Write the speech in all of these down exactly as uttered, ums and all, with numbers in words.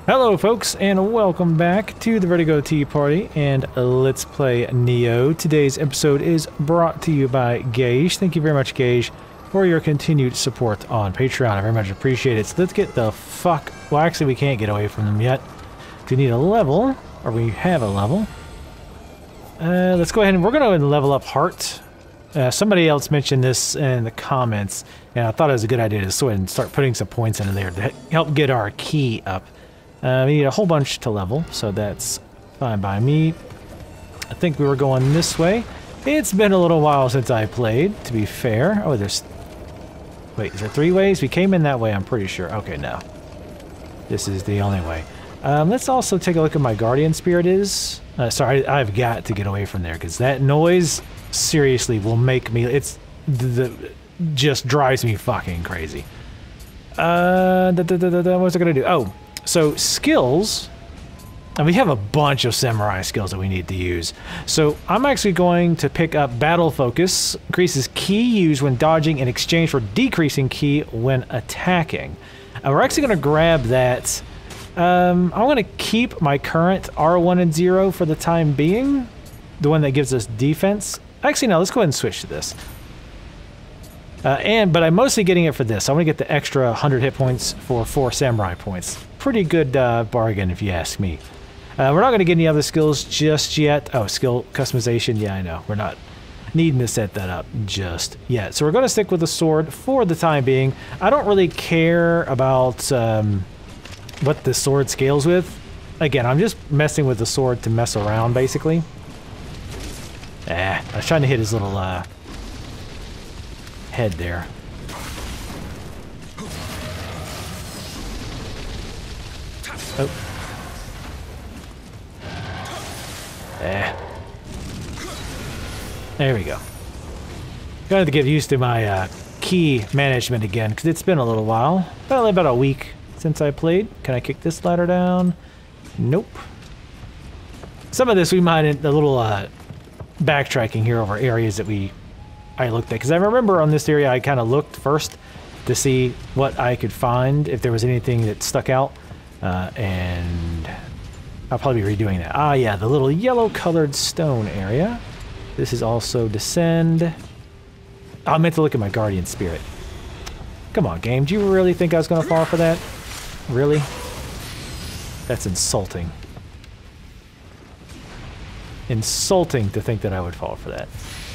Hello folks, and welcome back to the Vertigo Tea Party and Let's Play Nioh. Today's episode is brought to you by Gage. Thank you very much, Gage, for your continued support on Patreon. I very much appreciate it. So let's get the fuck... Well, actually, we can't get away from them yet. We need a level, or we have a level. Uh, let's go ahead and we're going to level up Heart. Uh, somebody else mentioned this in the comments, and I thought it was a good idea to just go ahead and start putting some points into there to help get our key up. Uh, we need a whole bunch to level, so that's fine by me. I think we were going this way. It's been a little while since I played, to be fair. Oh, there's... Wait, is there three ways? We came in that way, I'm pretty sure. Okay, no. This is the only way. Um, let's also take a look at my Guardian Spirit is. Uh, sorry, I've got to get away from there, because that noise, seriously, will make me... It's... The, just drives me fucking crazy. Uh, da, da, da, da, da, what's it gonna do? Oh. So, skills, and we have a bunch of samurai skills that we need to use. So, I'm actually going to pick up Battle Focus, increases ki used when dodging in exchange for decreasing ki when attacking. And we're actually going to grab that. Um, I'm going to keep my current R one and zero for the time being, the one that gives us defense. Actually, no, let's go ahead and switch to this. Uh, and but I'm mostly getting it for this. I want to get the extra one hundred hit points for four samurai points. Pretty good uh, bargain, if you ask me. Uh, we're not going to get any other skills just yet. Oh, skill customization. Yeah, I know. We're not needing to set that up just yet. So we're going to stick with the sword for the time being. I don't really care about um, what the sword scales with. Again, I'm just messing with the sword to mess around, basically. Ah, I was trying to hit his little... Uh, head there. Oh. Eh. There we go. Going to get used to my uh, key management again, because it's been a little while. Probably about a week since I played. Can I kick this ladder down? Nope. Some of this we might a little uh, backtracking here over areas that we I looked at, because I remember on this area I kind of looked first to see what I could find, if there was anything that stuck out, uh, and I'll probably be redoing that. Ah yeah, the little yellow colored stone area. This is also descend. I meant to look at my Guardian Spirit. Come on, game, do you really think I was going to fall for that? Really? That's insulting. Insulting to think that I would fall for that.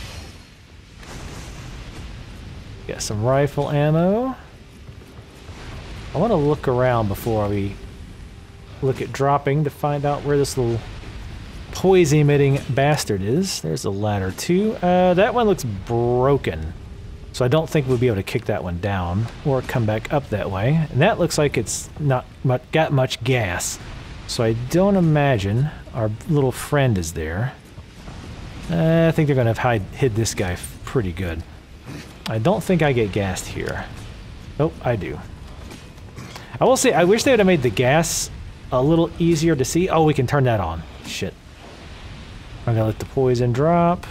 Got some rifle ammo. I want to look around before we look at dropping to find out where this little poison-emitting bastard is. There's a ladder too. Uh, that one looks broken, so I don't think we'll be able to kick that one down or come back up that way. And that looks like it's not much, got much gas, so I don't imagine our little friend is there. Uh, I think they're going to have hide, hid this guy pretty good. I don't think I get gassed here. Oh, I do. I will say, I wish they would have made the gas a little easier to see. Oh, we can turn that on. Shit. I'm gonna let the poison drop.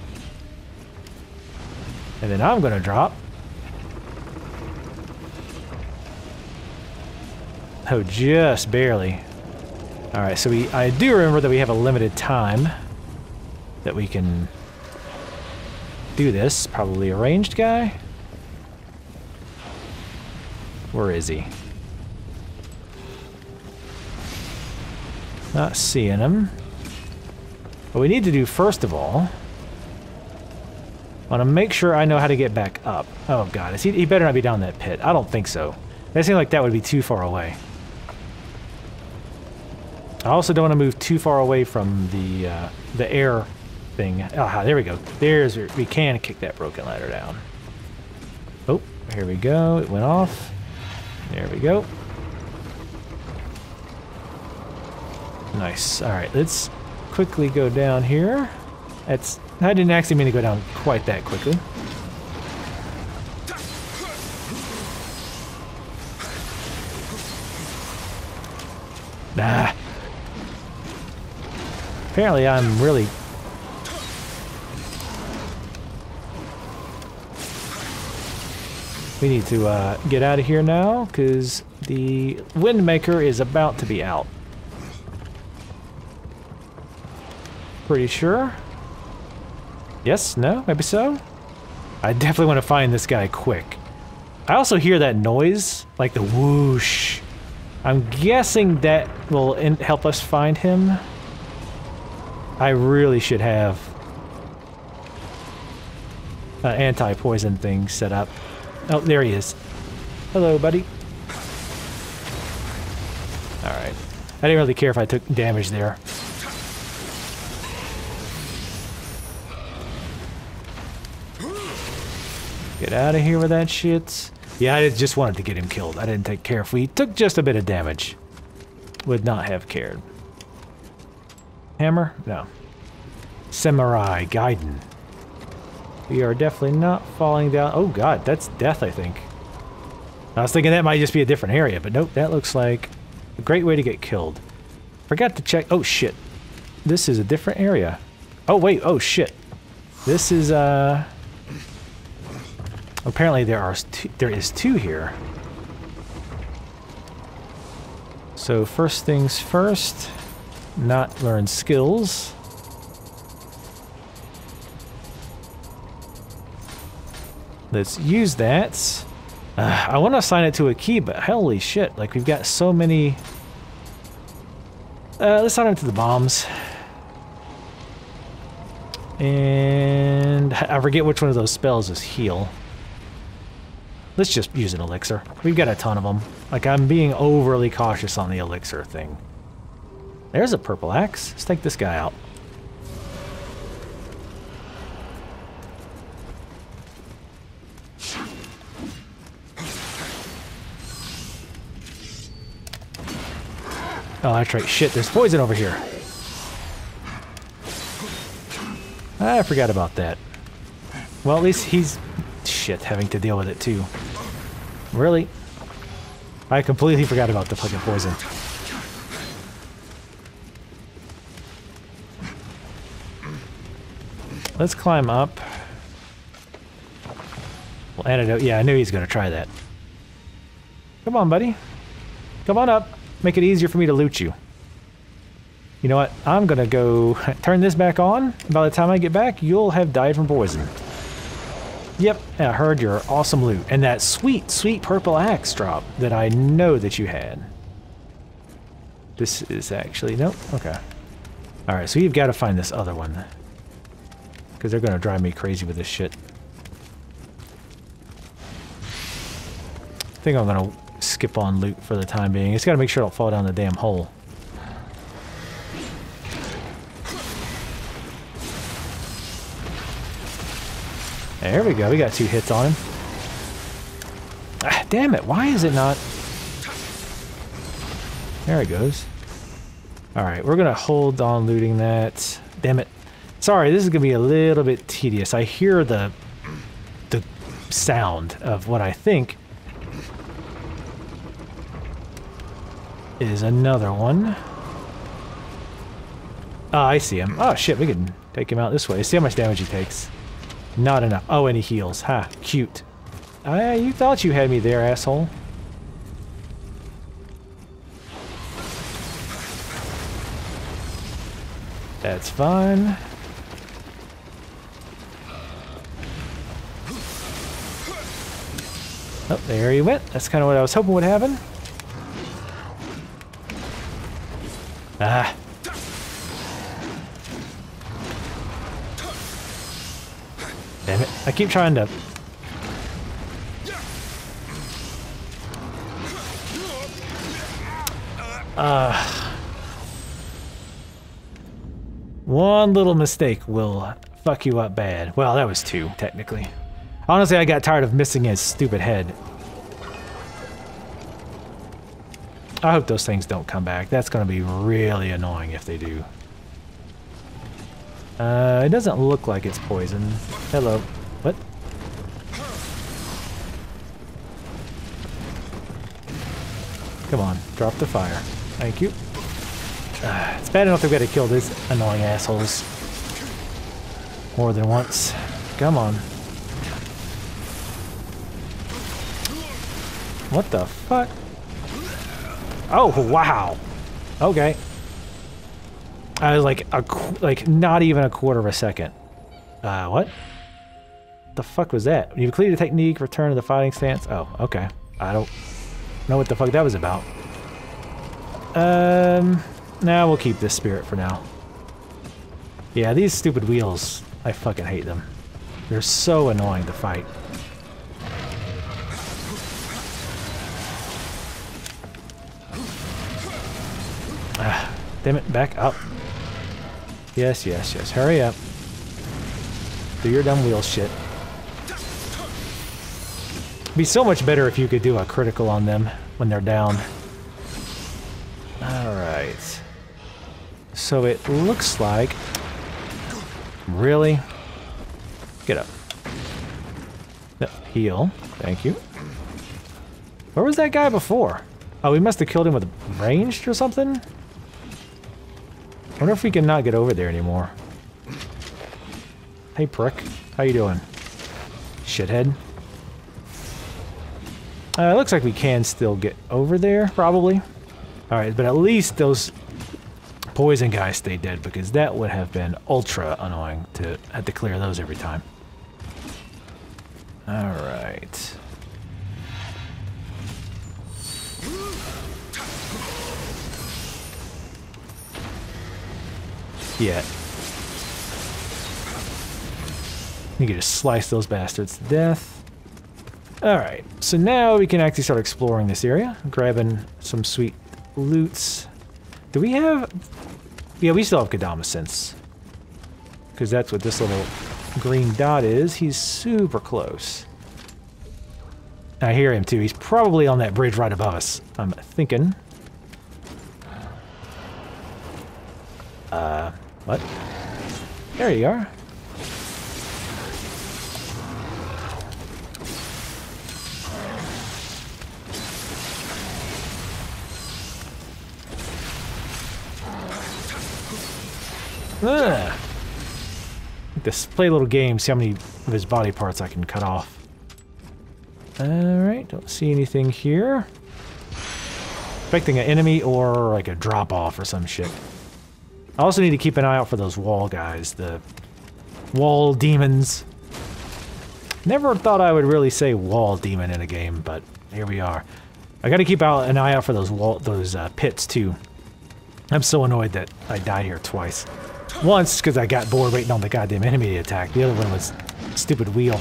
And then I'm gonna drop. Oh, just barely. Alright, so we I do remember that we have a limited time that we can do this. Probably a ranged guy. Where is he? Not seeing him. What we need to do first of all, I want to make sure I know how to get back up. Oh god, is he, he better not be down that pit. I don't think so. That seems like that would be too far away. I also don't want to move too far away from the uh, the air thing. Aha, there we go. There's we can kick that broken ladder down. Oh, here we go. It went off. There we go. Nice. All right, let's quickly go down here. That's I didn't actually mean to go down quite that quickly. Nah. Apparently, I'm really We need to uh, get out of here now, because the Windmaker is about to be out. Pretty sure. Yes? No? Maybe so? I definitely want to find this guy quick. I also hear that noise, like the whoosh. I'm guessing that will in help us find him. I really should have an anti-poison thing set up. Oh, there he is. Hello, buddy. Alright. I didn't really care if I took damage there. Get out of here with that shit. Yeah, I just wanted to get him killed. I didn't take care. If we took just a bit of damage, would not have cared. Hammer? No. Samurai Gaiden. We are definitely not falling down. Oh god, that's death, I think. I was thinking that might just be a different area, but nope, that looks like a great way to get killed. Forgot to check. Oh shit. This is a different area. Oh wait, oh shit. This is, uh... apparently there are two, there is two here. So first things first, not learn skills. Let's use that. Uh, I want to assign it to a key, but holy shit, like we've got so many. Uh, let's assign it to the bombs. And I forget which one of those spells is heal. Let's just use an elixir. We've got a ton of them. Like, I'm being overly cautious on the elixir thing. There's a purple axe. Let's take this guy out. Oh, that's right. Shit, there's poison over here. I forgot about that. Well, at least he's... shit, having to deal with it too. Really? I completely forgot about the fucking poison. Let's climb up. Well, antidote. Yeah, I knew he was going to try that. Come on, buddy. Come on up. Make it easier for me to loot you. You know what? I'm going to go turn this back on. By the time I get back, you'll have died from poison. Yep, I heard your awesome loot. And that sweet, sweet purple axe drop that I know that you had. This is actually... nope. Okay. Alright, so you've got to find this other one. Because they're going to drive me crazy with this shit. I think I'm going to skip on loot for the time being. It's got to make sure I don't fall down the damn hole. There we go, we got two hits on him. Ah, damn it, why is it not? There it goes. Alright, we're gonna hold on looting that. Damn it. Sorry, this is gonna be a little bit tedious. I hear the the sound of what I think is another one. Oh, I see him. Oh shit, we can take him out this way. See how much damage he takes. Not enough. Oh, and he heals. Ha, cute. Uh, you thought you had me there, asshole. That's fine. Oh, there he went. That's kind of what I was hoping would happen. Ah. Damn it. I keep trying to... Uh, one little mistake will fuck you up bad. Well, that was two, technically. Honestly, I got tired of missing his stupid head. I hope those things don't come back. That's going to be really annoying if they do. Uh, it doesn't look like it's poison. Hello. What? Come on, drop the fire. Thank you. Uh, it's bad enough they've got to kill these annoying assholes more than once. Come on. What the fuck? Oh, wow. Okay. I was like, a, like not even a quarter of a second. Uh, what? The fuck was that? When you complete a technique, return to the fighting stance. Oh, okay. I don't know what the fuck that was about. Um, nah, we'll keep this spirit for now. Yeah, these stupid wheels, I fucking hate them. They're so annoying to fight. Ah, damn it, back up. Yes, yes, yes, hurry up. Do your dumb wheel shit. It'd be so much better if you could do a critical on them when they're down. Alright. So it looks like... Really? Get up. No, heal. Thank you. Where was that guy before? Oh, we must have killed him with ranged or something? I wonder if we can not get over there anymore. Hey, prick. How you doing? Shithead. Uh, it looks like we can still get over there, probably. Alright, but at least those poison guys stay dead, because that would have been ultra annoying to have to clear those every time. Alright. Yeah. You can just slice those bastards to death. Alright, so now we can actually start exploring this area, grabbing some sweet loots. Do we have... Yeah, we still have Kodama Sense. Because that's what this little green dot is. He's super close. I hear him too. He's probably on that bridge right above us, I'm thinking. Uh, what? There you are. Ugh. Just play a little game, see how many of his body parts I can cut off. Alright, don't see anything here. Expecting an enemy or like a drop off or some shit. I also need to keep an eye out for those wall guys, the wall demons. Never thought I would really say wall demon in a game, but here we are. I gotta keep out an eye out for those wall, those uh, pits too. I'm so annoyed that I died here twice. Once, because I got bored waiting on the goddamn enemy to attack. The other one was stupid wheel.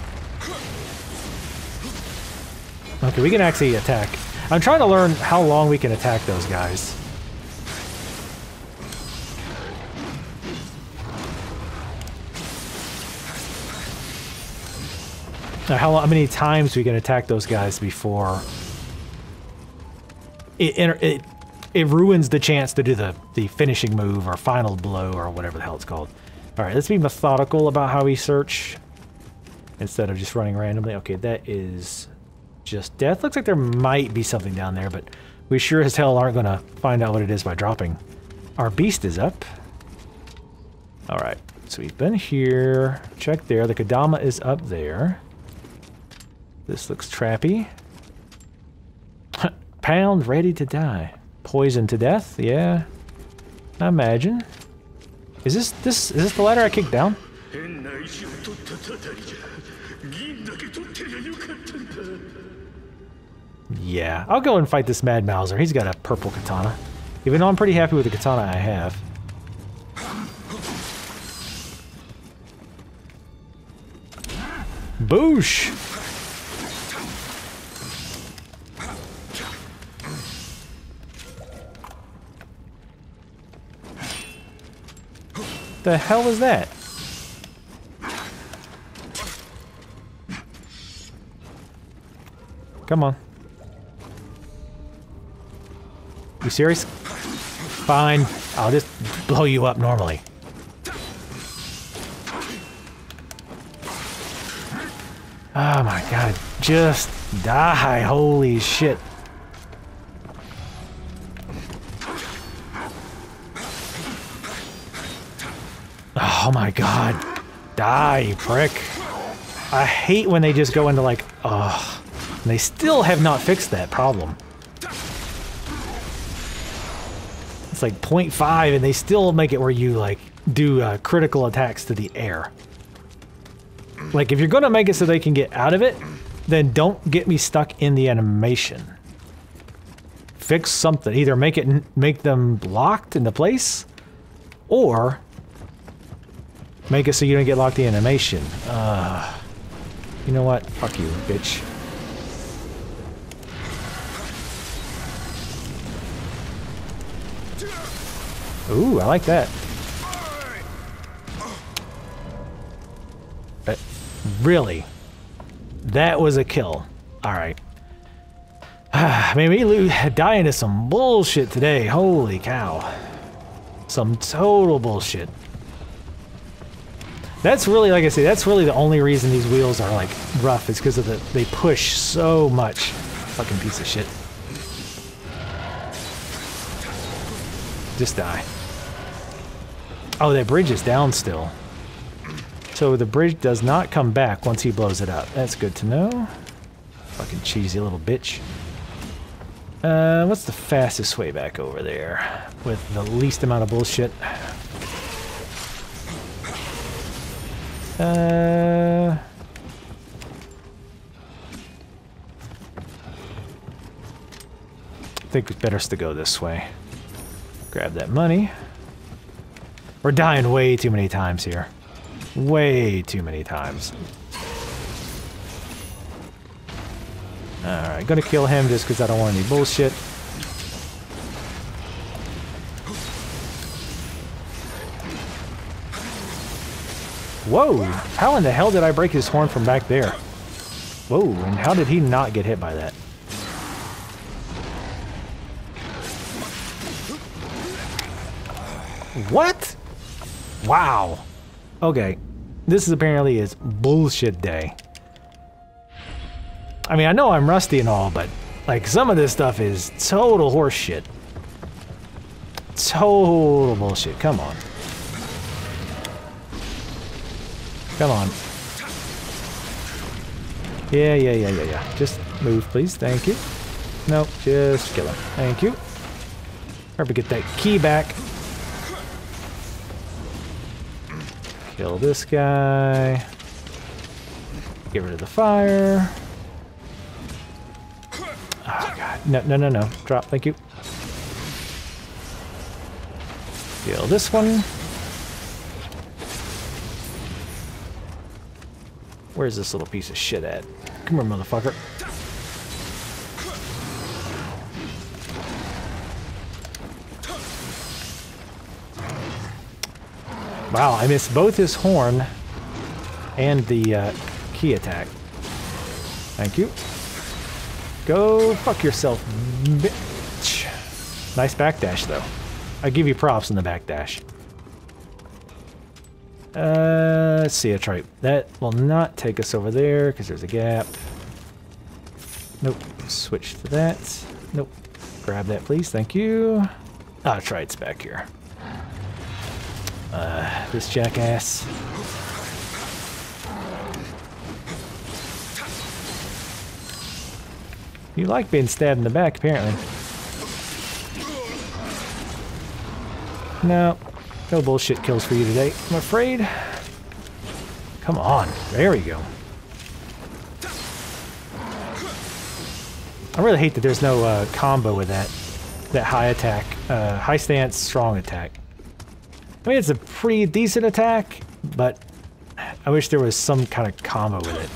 Okay, we can actually attack. I'm trying to learn how long we can attack those guys. Now, how, how many times we can attack those guys before it, it It ruins the chance to do the, the finishing move or final blow or whatever the hell it's called. Alright, let's be methodical about how we search instead of just running randomly. Okay, that is just death. Looks like there might be something down there, but we sure as hell aren't going to find out what it is by dropping. Our beast is up. Alright, so we've been here. Check there. The Kodama is up there. This looks trappy. Pound ready to die. Poisoned to death, yeah. I imagine. Is this this is this the ladder I kicked down? Yeah, I'll go and fight this Mad Mouser. He's got a purple katana. Even though I'm pretty happy with the katana I have. Boosh! The hell was that? Come on. You serious? Fine. I'll just blow you up normally. Oh my god. Just die. Holy shit. Oh my god. Die, you prick. I hate when they just go into like, ugh. And they still have not fixed that problem. It's like point five, and they still make it where you, like, do uh, critical attacks to the air. Like, if you're gonna make it so they can get out of it, then don't get me stuck in the animation. Fix something. Either make it make them locked into place, or make it so you don't get locked in animation. Uh, you know what? Fuck you, bitch. Ooh, I like that. But really? That was a kill. Alright. Man, we die into some bullshit today. Holy cow. Some total bullshit. That's really, like I say, that's really the only reason these wheels are, like, rough. Is because of the, they push so much. Fucking piece of shit. Just die. Oh, that bridge is down still. So the bridge does not come back once he blows it up. That's good to know. Fucking cheesy little bitch. Uh, what's the fastest way back over there? With the least amount of bullshit. Uh... I think it's better to go this way. Grab that money. We're dying way too many times here. Way too many times. Alright, gonna kill him just because I don't want any bullshit. Whoa! How in the hell did I break his horn from back there? Whoa, and how did he not get hit by that? What? Wow. Okay. This is apparently his bullshit day. I mean, I know I'm rusty and all, but, like, some of this stuff is total horseshit. Total bullshit. Come on. Come on. Yeah, yeah, yeah, yeah, yeah. Just move, please. Thank you. Nope, just kill him. Thank you. Hard to get that key back. Kill this guy. Get rid of the fire. Oh, God. No, no, no, no. Drop. Thank you. Kill this one. Where's this little piece of shit at? Come here, motherfucker. Wow, I missed both his horn and the uh, key attack. Thank you. Go fuck yourself, bitch. Nice backdash, though. I give you props in the backdash. Uh, let's see, I try. That will not take us over there because there's a gap. Nope. Switch to that. Nope. Grab that, please. Thank you. Ah, oh, try it's back here. Uh, this jackass. You like being stabbed in the back, apparently. No. No bullshit kills for you today, I'm afraid. Come on. There we go. I really hate that there's no uh, combo with that. That high attack. Uh, high stance, strong attack. I mean, it's a pretty decent attack, but I wish there was some kind of combo with it.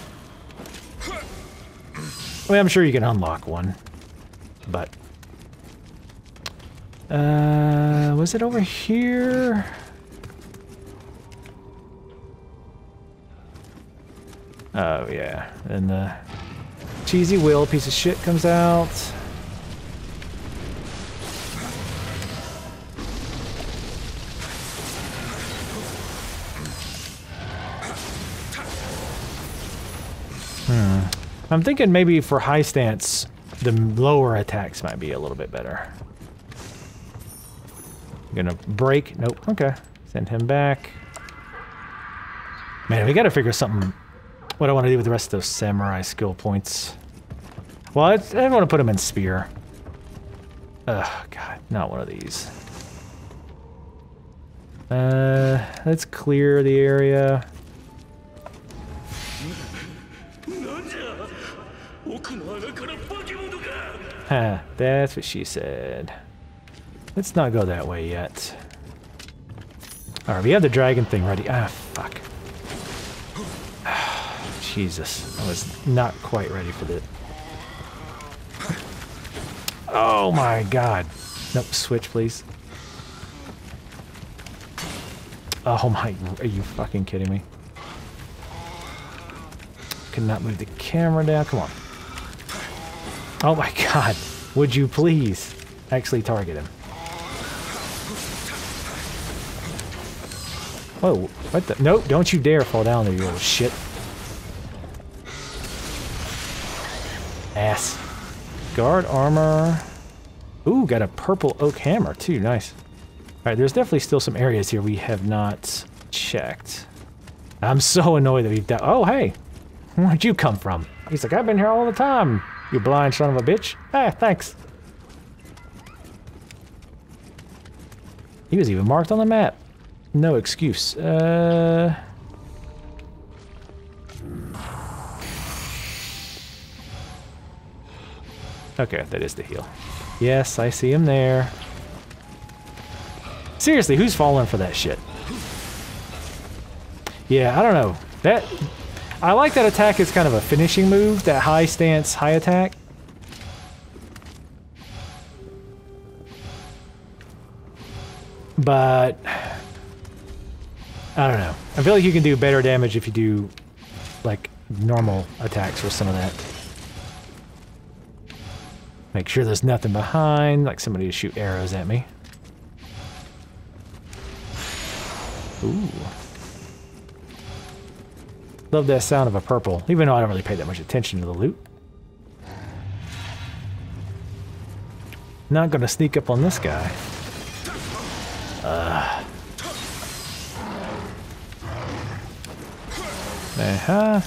I mean, I'm sure you can unlock one, but... Uh, was it over here? Oh, yeah. And the cheesy wheel piece of shit comes out. Hmm. I'm thinking maybe for high stance, the lower attacks might be a little bit better. Gonna break? Nope. Okay. Send him back. Man, we gotta figure something... What I want to do with the rest of those samurai skill points. Well, I, I didn't want to put him in spear. Ugh, God, not one of these. Uh, let's clear the area. Huh, that's what she said. Let's not go that way yet. Alright, we have the dragon thing ready. Ah, fuck. Jesus, I was not quite ready for this. Oh my god. Nope, switch please. Oh my, are you fucking kidding me? Could not move the camera down, come on. Oh my god, would you please actually target him? Whoa, what the? Nope, don't you dare fall down there, you little shit. Ass. Guard armor. Ooh, got a purple oak hammer too, nice. Alright, there's definitely still some areas here we have not checked. I'm so annoyed that we've done. Oh, hey, where'd you come from? He's like, I've been here all the time, you blind son of a bitch. Ah, thanks. He was even marked on the map. No excuse. Uh... Okay, that is the heal. Yes, I see him there. Seriously, who's falling for that shit? Yeah, I don't know. That I like that attack as kind of a finishing move, that high stance, high attack. But I don't know. I feel like you can do better damage if you do like normal attacks with some of that. Make sure there's nothing behind, like somebody to shoot arrows at me. Ooh. Love that sound of a purple, even though I don't really pay that much attention to the loot. Not gonna sneak up on this guy. Uh. Uh-huh.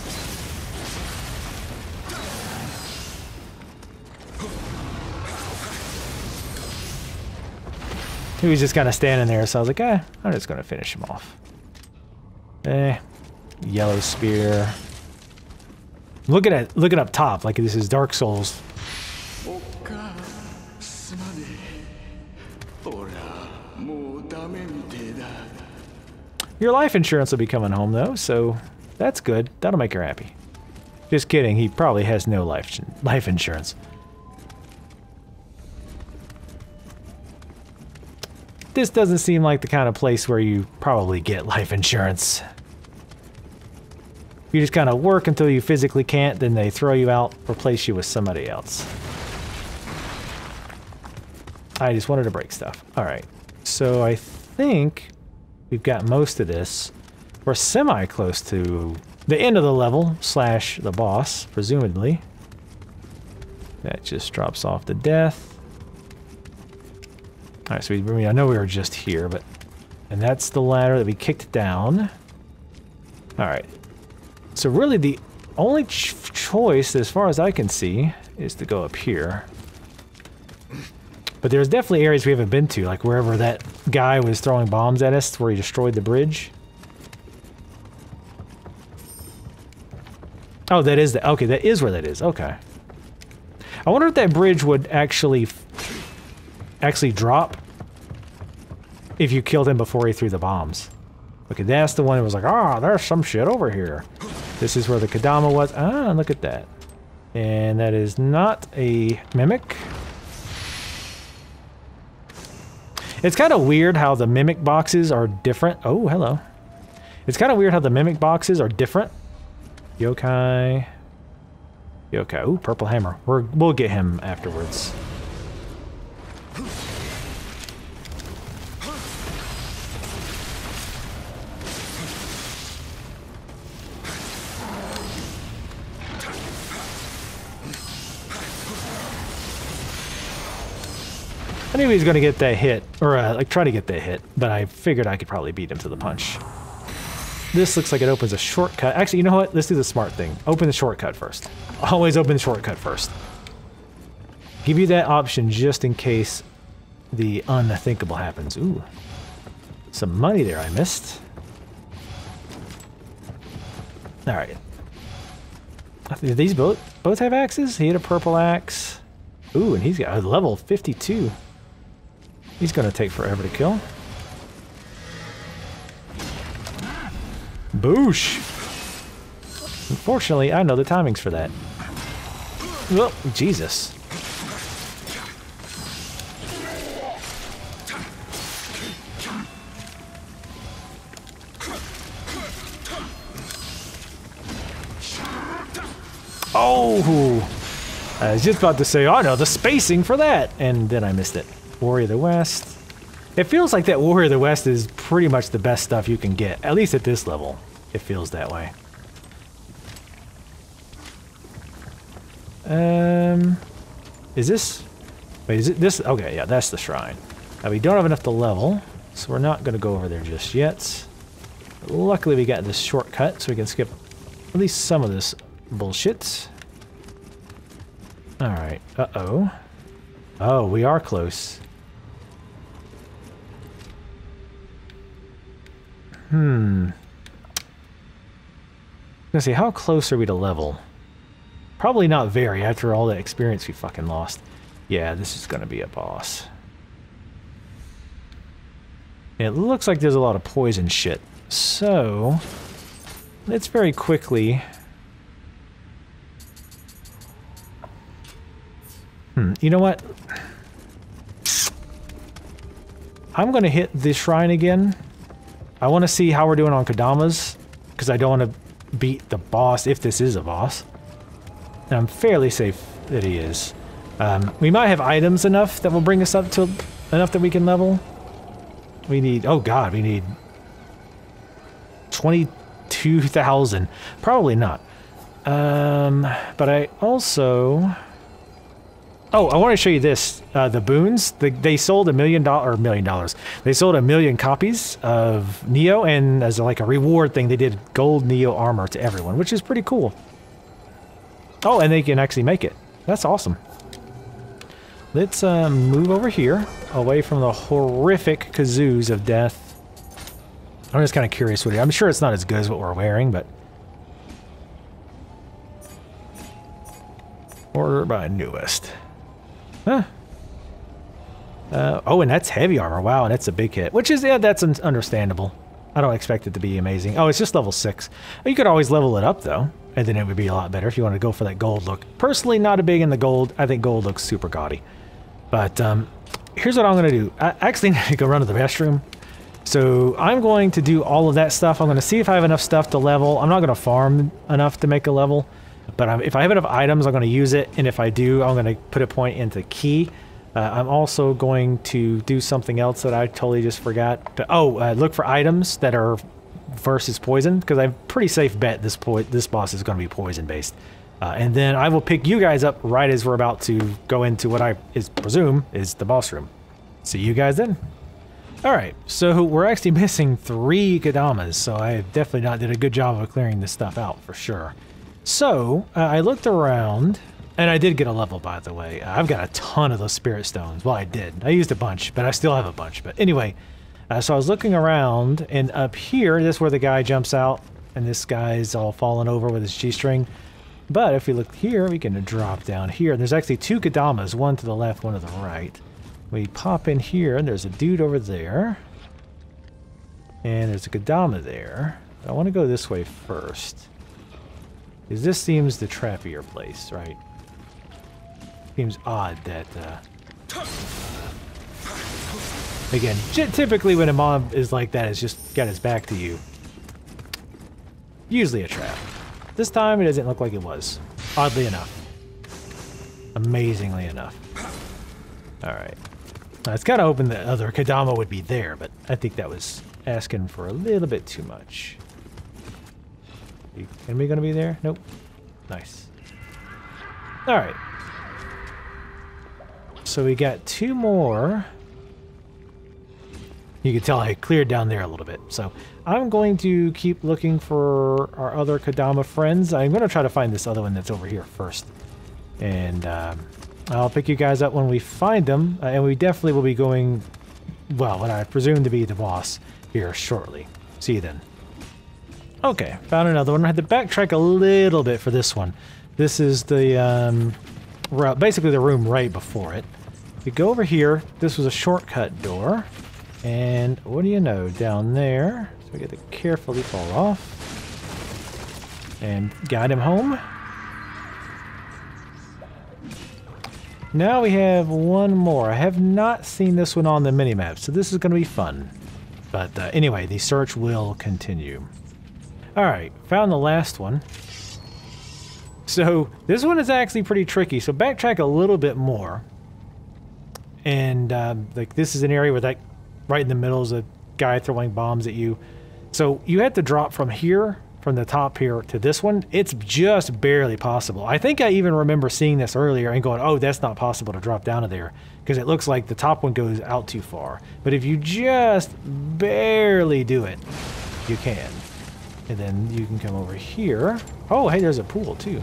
He was just kind of standing there, so I was like, eh, I'm just gonna finish him off. Eh. Yellow spear. Look at it, look at up top, like this is Dark Souls. Your life insurance will be coming home though, so that's good. That'll make her happy. Just kidding, he probably has no life life insurance. This doesn't seem like the kind of place where you probably get life insurance. You just kind of work until you physically can't, then they throw you out, replace you with somebody else. I just wanted to break stuff. Alright, so I think we've got most of this. We're semi-close to the end of the level, slash the boss, presumably. That just drops off to death. Alright, so we, I, mean, I know we were just here, but... And that's the ladder that we kicked down. Alright. So really the only ch choice, as far as I can see, is to go up here. But there's definitely areas we haven't been to, like wherever that guy was throwing bombs at us, where he destroyed the bridge. Oh, that is the... Okay, that is where that is. Okay. I wonder if that bridge would actually... actually drop if you killed him before he threw the bombs. Okay, that's the one that was like, ah, oh, there's some shit over here. This is where the Kadama was. Ah, look at that. And that is not a mimic. It's kind of weird how the mimic boxes are different. Oh, hello. It's kind of weird how the mimic boxes are different. Yokai. Yokai. Ooh, purple hammer. We're, we'll get him afterwards. I knew he was going to get that hit, or uh, like try to get that hit, but I figured I could probably beat him to the punch. This looks like it opens a shortcut. Actually, you know what? Let's do the smart thing. Open the shortcut first. Always open the shortcut first. give you that option just in case the unthinkable happens. Ooh. Some money there I missed. Alright. These both both have axes? He had a purple axe. Ooh, and he's got a level fifty-two. He's gonna take forever to kill. Boosh! Unfortunately, I know the timings for that. Oh, Jesus. Oh! I was just about to say, oh no, the spacing for that! And then I missed it. Warrior of the West. It feels like that Warrior of the West is pretty much the best stuff you can get. At least at this level, it feels that way. Um, is this... Wait, is it this? Okay, yeah, that's the shrine. Now, we don't have enough to level, so we're not going to go over there just yet. Luckily, we got this shortcut, so we can skip at least some of this bullshit. Alright, uh-oh. Oh, we are close. Hmm. Let's see, how close are we to level? Probably not very after all that experience we fucking lost. Yeah, this is gonna be a boss. It looks like there's a lot of poison shit. So, let's very quickly... Hmm, you know what? I'm gonna hit this shrine again. I want to see how we're doing on Kodamas, because I don't want to beat the boss if this is a boss. And I'm fairly safe that he is. Um, we might have items enough that will bring us up to enough that we can level. We need, oh god, we need twenty-two thousand. Probably not. Um, but I also... Oh, I want to show you this. Uh, the boons, the, they sold a million dollar, or million dollars. They sold a million copies of Nioh, and as a, like a reward thing, they did gold Nioh armor to everyone, which is pretty cool. Oh, and they can actually make it. That's awesome. Let's uh, move over here, away from the horrific kazoos of death. I'm just kind of curious what it is. I'm sure it's not as good as what we're wearing, but... Order by newest. Huh. Uh, oh, and that's heavy armor. Wow, and that's a big hit. Which is, yeah, that's un understandable. I don't expect it to be amazing. Oh, it's just level six. You could always level it up, though. And then it would be a lot better if you want to go for that gold look. Personally, not a big in the gold. I think gold looks super gaudy. But, um, here's what I'm going to do. I actually need to go run to the restroom. So, I'm going to do all of that stuff. I'm going to see if I have enough stuff to level. I'm not going to farm enough to make a level. But um, if I have enough items, I'm going to use it. And if I do, I'm going to put a point into key. Uh, I'm also going to do something else that I totally just forgot. To, oh, uh, look for items that are versus poison. Because I'm pretty safe bet this, po this boss is going to be poison based. Uh, and then I will pick you guys up right as we're about to go into what I is presume is the boss room. See you guys then. Alright, so we're actually missing three Kodamas. So I definitely not did a good job of clearing this stuff out for sure. So, uh, I looked around, and I did get a level, by the way. Uh, I've got a ton of those spirit stones. Well, I did. I used a bunch, but I still have a bunch. But anyway, uh, so I was looking around, and up here, this is where the guy jumps out, and this guy's all fallen over with his G-string. But if we look here, we can drop down here. There's actually two Kodamas, one to the left, one to the right. We pop in here, and there's a dude over there. And there's a Kodama there. I want to go this way first. Because this seems the trappier place, right? Seems odd that, uh... Again, typically when a mob is like that, it's just got his back to you. Usually a trap. This time, it doesn't look like it was. Oddly enough. Amazingly enough. Alright. I was kind of hoping the other Kodama would be there, but I think that was asking for a little bit too much. Enemy gonna be there? Nope. Nice. Alright. So we got two more. You can tell I cleared down there a little bit. So I'm going to keep looking for our other Kodama friends. I'm going to try to find this other one that's over here first. And um, I'll pick you guys up when we find them, uh, and we definitely will be going, well, what I presume to be the boss here shortly. See you then. Okay, found another one. I had to backtrack a little bit for this one. This is the, um, basically the room right before it. We go over here. This was a shortcut door. And what do you know, down there, so we get to carefully fall off and guide him home. Now we have one more. I have not seen this one on the minimap, so this is going to be fun. But uh, anyway, the search will continue. Alright, found the last one. So this one is actually pretty tricky, so backtrack a little bit more. And uh, like this is an area where that right in the middle is a guy throwing bombs at you. So you have to drop from here, from the top here, to this one. It's just barely possible. I think I even remember seeing this earlier and going, oh, that's not possible to drop down to there, because it looks like the top one goes out too far. But if you just barely do it, you can. And then you can come over here. Oh, hey, there's a pool too.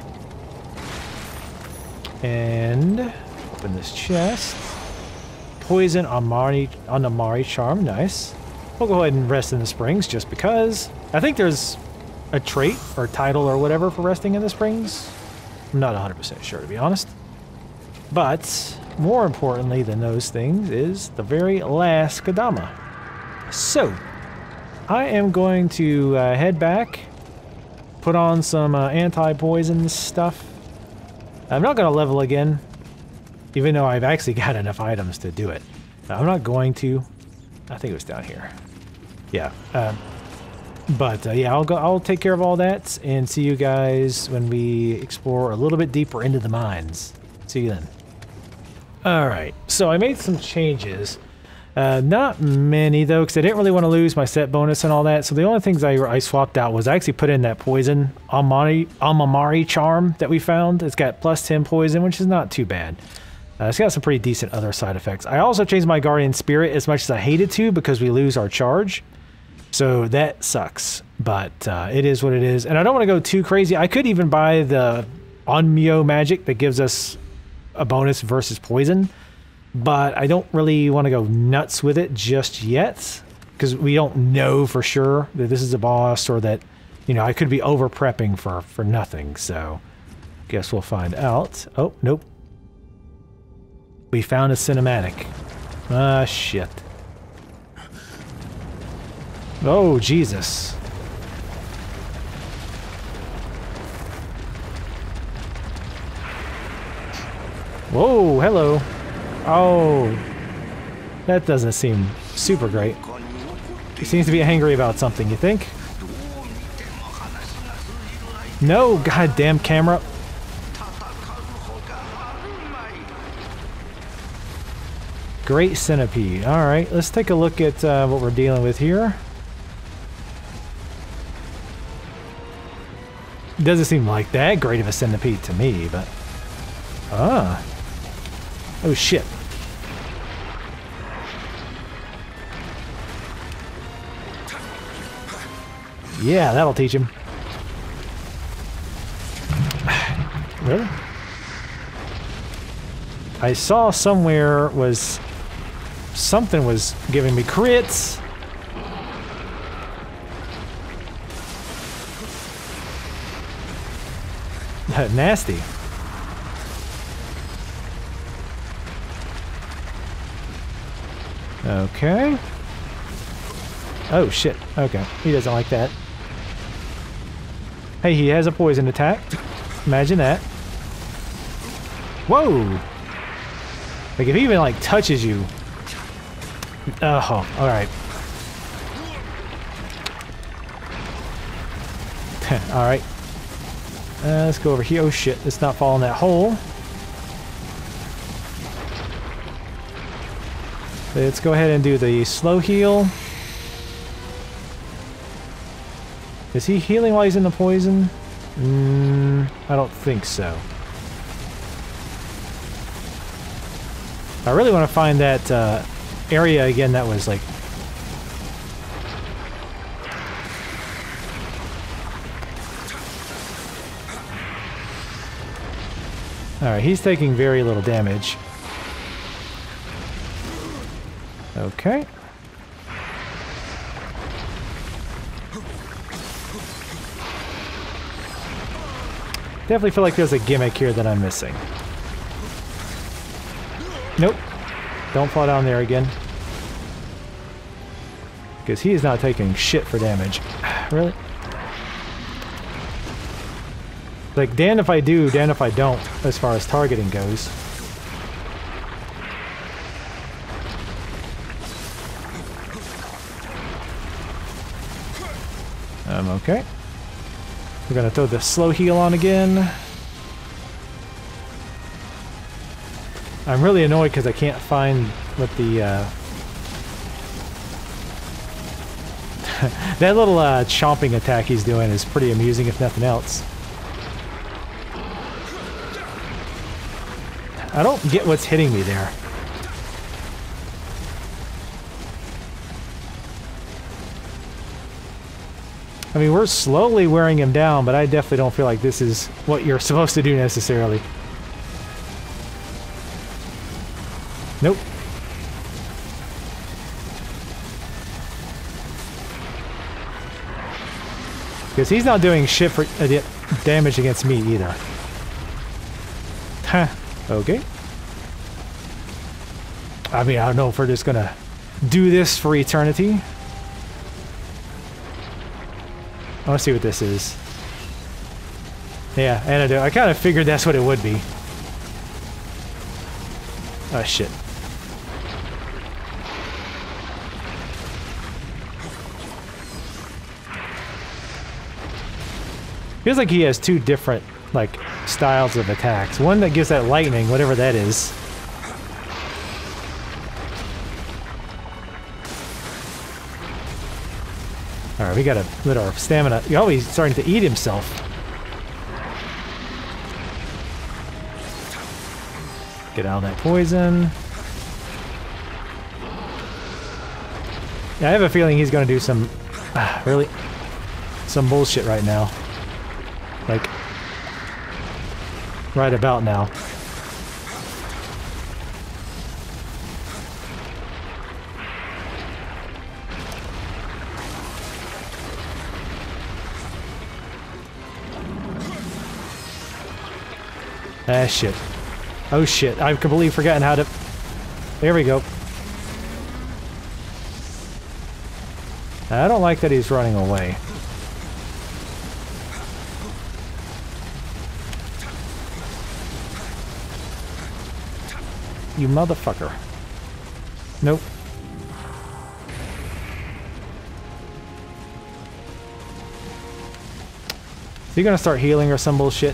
And open this chest. Poison Amari on Amari charm, nice. We'll go ahead and rest in the springs just because. I think there's a trait or title or whatever for resting in the springs. I'm not one hundred percent sure, to be honest. But more importantly than those things is the very last Kadama. So I am going to uh, head back, put on some uh, anti-poison stuff. I'm not going to level again, even though I've actually got enough items to do it. I'm not going to. I think it was down here. Yeah. Uh, but uh, yeah, I'll go. I'll take care of all that and see you guys when we explore a little bit deeper into the mines. See you then. All right. So I made some changes. Uh, not many though, because I didn't really want to lose my set bonus and all that. So the only things I, I swapped out was I actually put in that poison Amari, Amamari charm that we found. It's got plus ten poison, which is not too bad. Uh, it's got some pretty decent other side effects. I also changed my Guardian Spirit as much as I hated to because we lose our charge. So that sucks, but uh, it is what it is. And I don't want to go too crazy. I could even buy the Onmyo magic that gives us a bonus versus poison, but I don't really want to go nuts with it just yet because we don't know for sure that this is a boss or that, you know, I could be over prepping for, for nothing. So guess we'll find out. Oh, nope. We found a cinematic. Ah, shit. Oh, Jesus. Whoa, hello. Oh, that doesn't seem super great. He seems to be angry about something, you think? No, goddamn camera. Great Centipede. Alright, let's take a look at uh, what we're dealing with here. Doesn't seem like that great of a centipede to me, but... Ah. Oh, shit. Yeah, that'll teach him. Really? I saw somewhere was... Something was giving me crits. Nasty. Okay. Oh, shit. Okay. He doesn't like that. Hey, he has a poison attack. Imagine that. Whoa! Like, if he even, like, touches you... Oh, alright. Alright. Uh, let's go over here. Oh shit, let's not fall in that hole. Let's go ahead and do the slow heal. Is he healing while he's in the poison? Mm, I don't think so. I really want to find that uh, area again that was like... Alright, he's taking very little damage. Okay. Definitely feel like there's a gimmick here that I'm missing. Nope. Don't fall down there again. Because he is not taking shit for damage. Really? Like, damned if I do, damned if I don't, as far as targeting goes. Um, okay. We're gonna throw the slow heal on again. I'm really annoyed because I can't find what the, uh... that little, uh, chomping attack he's doing is pretty amusing, if nothing else. I don't get what's hitting me there. I mean, we're slowly wearing him down, but I definitely don't feel like this is what you're supposed to do necessarily. Nope. Because he's not doing shit for uh, damage against me either. Huh. Okay. I mean, I don't know if we're just gonna do this for eternity. I want to see what this is. Yeah, antidote. I kind of figured that's what it would be. Oh, shit. Feels like he has two different, like, styles of attacks. One that gives that lightning, whatever that is. Alright, we gotta let our stamina... Oh, he's starting to eat himself. Get out of that poison. Yeah, I have a feeling he's gonna do some... Uh, really? Some bullshit right now. Like... Right about now. Ah, shit. Oh, shit. I've completely forgotten how to... There we go. I don't like that he's running away. You motherfucker. Nope. Is he gonna start healing or some bullshit?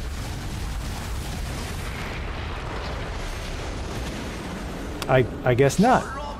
I I guess not.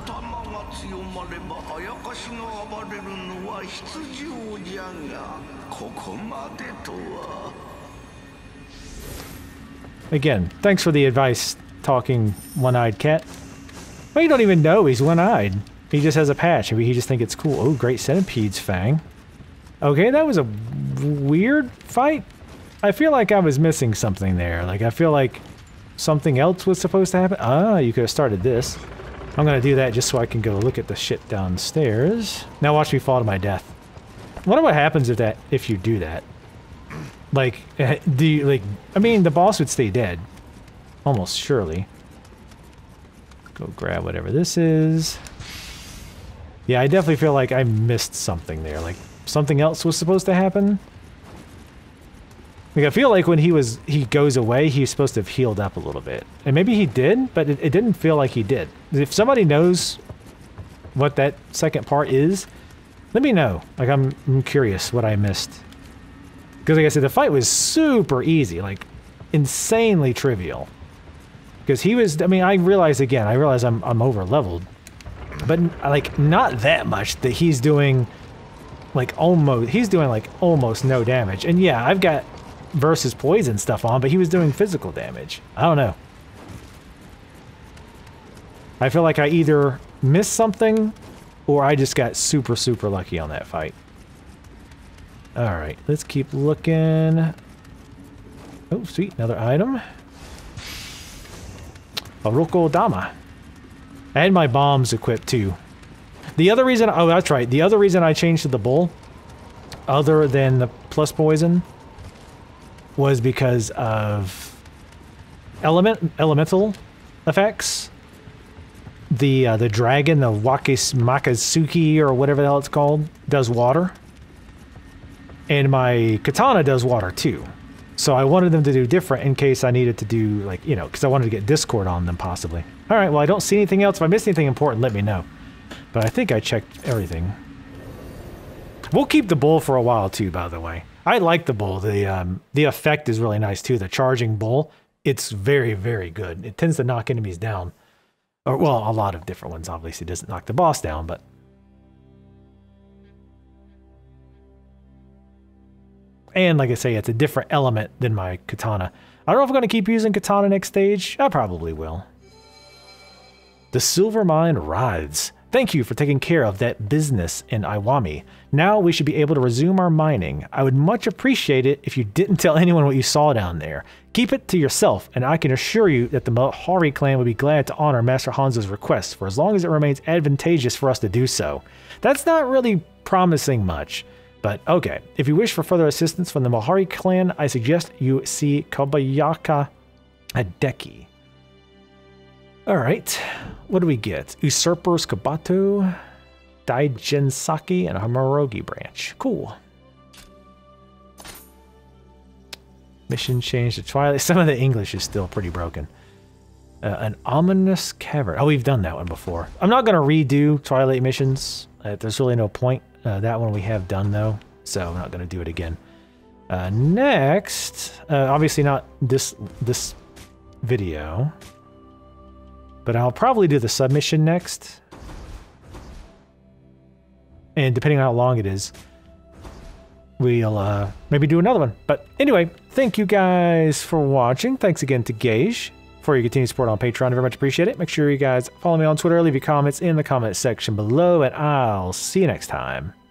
Again, thanks for the advice, talking one-eyed cat. Well, you don't even know he's one-eyed. He just has a patch. Maybe he just think it's cool. Oh, great Centipede's fang. Okay, that was a weird fight. I feel like I was missing something there. Like, I feel like something else was supposed to happen. Ah, you could have started this. I'm gonna do that just so I can go look at the shit downstairs. Now watch me fall to my death. I wonder what happens if that if you do that. Like, do you, like, I mean, the boss would stay dead. Almost surely. Go grab whatever this is. Yeah, I definitely feel like I missed something there. Like, something else was supposed to happen. Like, I feel like when he was, he goes away, he's supposed to have healed up a little bit. And maybe he did, but it, it didn't feel like he did. If somebody knows what that second part is, let me know. Like, I'm, I'm curious what I missed. Because like I said, the fight was super easy, like, insanely trivial. Because he was, I mean, I realize again, I realize I'm, I'm over-leveled. But, like, not that much that he's doing, like, almost, he's doing, like, almost no damage. And yeah, I've got versus poison stuff on, but he was doing physical damage. I don't know. I feel like I either missed something, or I just got super, super lucky on that fight. Alright, let's keep looking. Oh, sweet, another item. Baroko Dama. And my bombs equipped too. The other reason, oh that's right, the other reason I changed to the bull, other than the plus poison, was because of element elemental effects. The uh, the dragon, the Wakis Makazuki or whatever the hell it's called, does water. And my katana does water too. So I wanted them to do different in case I needed to do, like, you know, because I wanted to get Discord on them possibly. All right, well, I don't see anything else. If I missed anything important, let me know. But I think I checked everything. We'll keep the bull for a while too, by the way. I like the bull. The, um, the effect is really nice too. The charging bull, it's very, very good. It tends to knock enemies down. Or, well, a lot of different ones, obviously. It doesn't knock the boss down, but... And like I say, it's a different element than my katana. I don't know if I'm going to keep using katana next stage. I probably will. The silver mine writhes. Thank you for taking care of that business in Iwami. Now we should be able to resume our mining. I would much appreciate it if you didn't tell anyone what you saw down there. Keep it to yourself, and I can assure you that the Mohari clan would be glad to honor Master Hanzo's request for as long as it remains advantageous for us to do so. That's not really promising much. But okay, if you wish for further assistance from the Mohari clan, I suggest you see Kobayaka Hideki. Alright, what do we get? Usurper's Kabato, Daijensaki, and a Hamarogi branch. Cool. Mission change to Twilight. Some of the English is still pretty broken. Uh, an ominous cavern. Oh, we've done that one before. I'm not going to redo Twilight missions. Uh, there's really no point. Uh, that one we have done, though, so I'm not going to do it again. Uh, next, uh, obviously not this this video, but I'll probably do the submission next. And depending on how long it is, we'll uh, maybe do another one. But anyway, thank you guys for watching. Thanks again to Gage for your continued support on Patreon. I very much appreciate it. Make sure you guys follow me on Twitter. Leave your comments in the comment section below, and I'll see you next time.